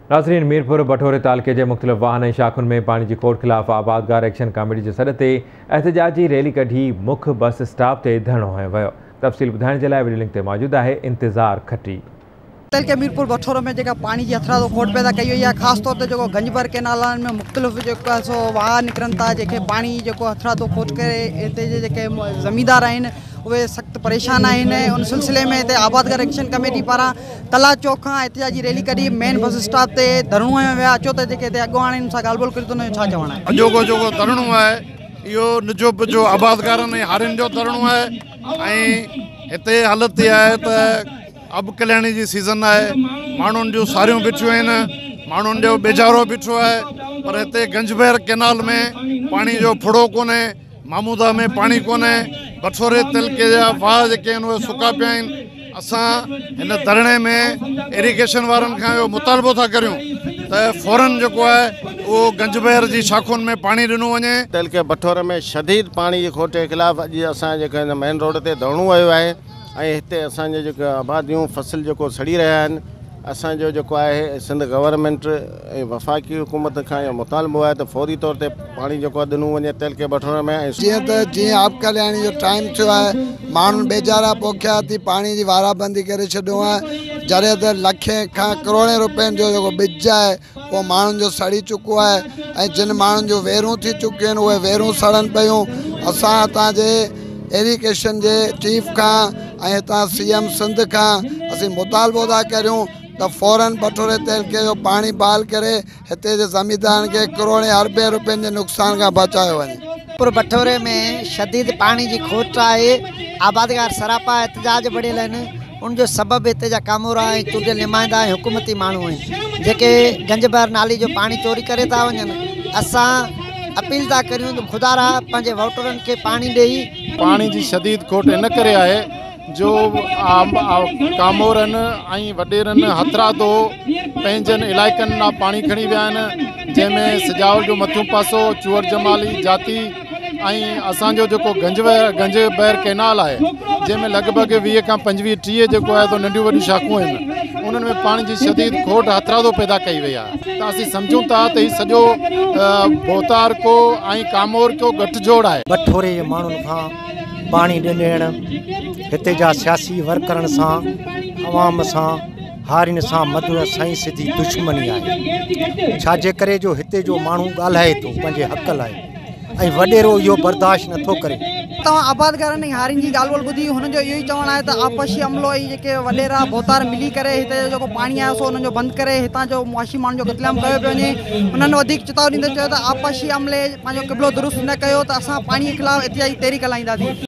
नाज़रीन, मीरपुर बटोरे तालके के मुख़्तलिफ़ वाहन ऐं शाखुनि में पानी की खोट ख़िलाफ़ आबादगार एक्शन कमेटी के सॾ ते एहतजाजी रैली कढी मुख बस स्टॉप ते धरणो हयो वियो। तफ़सील ॿुधाइण जे लाइ वीडियो लिंक ते मौजूद है इंतज़ार खटी। के मीरपुर बटोर में पानी की अथरा खोट पैदा कई हुई है। ख़ास तौर पर गंजबर केनाल में मुख़्तलिफ़ सो वाहन निकरन था जो पानी जो अथरा खोट करे इतने ज़मींदार आहिनि वे सख्त परेशान आहिनि। उन सिलसिले में इतने आबादगार एक्शन कमेटी पारा तला चौक का एहतजाजी रैली कढी मेन बस स्टॉप से धरणो में विया। अचो तो अगवान सां ॻाल्हि ॿोल करी तो छा चवणु आहे? अॼोको जेको धरणो आहे इहो निजो पिजो आबादगारनि ऐं हारियुनि जो धरणो आहे ऐं हिते हालत इहा आहे त अब कल्याणी जी सीज़न है, माण्हुनि जूं सारियूं बिठियूं आहिनि, माण्हुनि जो बेजारो बिठो है, पर हिते गंजबैर केनाल में पानी जो फुड़ो कोन्हे, मामूदा में पानी कोन्हे, बटोरे तिलके जा वाह जेके आहिनि उहे सुका पिया आहिनि। असां हिन धरणे में इरीगेशन वारनि खां इहो मुतालबो था करियूं त फौरन जेको आहे उहो गंजबैर जी शाखुनि में पानी ॾिनो वञे। तिलके बटोर में शदीद पानी जी खोट जे ख़िलाफ़ अॼु असां जेके मेन रोड ते धरणो आयो आहे ऐं हिते असांजे जेके आबादियूं फसल जेको सड़ी रहिया आहिनि। असांजो जेको आहे सिंध गवर्नमेंट ऐं वफ़ाक़ी हुकूमत खां इहो मुतालबो आहे त फौरी तौर ते पाणी जेको आहे ॾिनो वञे तिलके बटोर में। जीअं आप कल्याणी जो टाइम थियो आहे, माण्हू बेचारा पोखिया थी पानी की वाराबंदी करे छॾियो आहे। जॾहिं त लखे खां करोड़े रुपयनि जो जेको ॿिज आहे उहो माण्हुनि जो सड़ी चुको आहे ऐं जिन माण्हुनि जो वेरूं थी चुकियूं आहिनि उहे वेरूं सड़नि पियूं। असां हितां जे इरीगेशन के चीफ का हितां CM सिंध का असीं मुतालबो था करूँ तो फौरन बटोरे तिलके जो पानी बहाल करे हिते जे ज़मींदारनि के करोड़े अरबे रुपयनि के नुकसान का बचायो वञे। मीरपुर बटोरे में शदीद पानी की खोट है। आबादगार सरापा एहतजाज बढ़ियल आहिनि। उनजो सबब हिते जा कामोरा ऐं चूंडियल नुमाइंदा ऐं हुकूमती माण्हू आहिनि जेके गंजबर नाली जो पानी चोरी करे था वञनि। असां अपील था करियूं तो खुदारा पंहिंजे वोटरनि के पानी ॾेई। पानी की शदीद खोट इन करे आहे जो कामोरनि ऐं वॾेरनि हथरा तो पंहिंजनि इलाइक़नि मां पानी खणी विया आहिनि, जंहिंमें सिजावल जो मथियों पासो चूअर जमाली जाती ऐं असांजो जेको गंजबैर केनाल आहे जंहिंमें लॻभॻि 20 खां 25-30 जेको आहे तो नंढियूं वॾियूं शाखूं आहिनि। उन्हनि में पानी की शदीद खोट हथरादो पैदा कई वई आहे। त असीं सम्झूं था त हीउ सॼो बोतार को ऐं कामोर को गठजोड़ आहे। बटोरे जे माण्हुनि खां पानी ॾियण हिते जा सियासी वर्करनि सां अवाम सां हारियुनि सां मधुर साईं सिधी दुश्मनी आहे। छाजे करे जो हिते जो माण्हू ॻाल्हाए थो पंहिंजे हक़ लाइ ऐं वॾेरो इहो बर्दाश्त नथो करे। तव्हां आबादगारनि ऐं हारियुनि जी ॻाल्हि ॿोल ॿुधी, हुनजो इहो ई चवणु आहे त आपसी अमलो ऐं जेके वॾेरा बोतार मिली करे हिते जो जेको पाणी आहे सो हुननि जो बंदि करे हितां जो मुआशी माण्हुनि जो क़तलेआम कयो पियो वञे। हुननि वधीक चेतावनी ॾींदे चयो त आपसी अमले पंहिंजो क़िबलो दुरुस्त न कयो त असां पाणी जे ख़िलाफ़ एहतजाजी तहरीक हलाईंदासीं।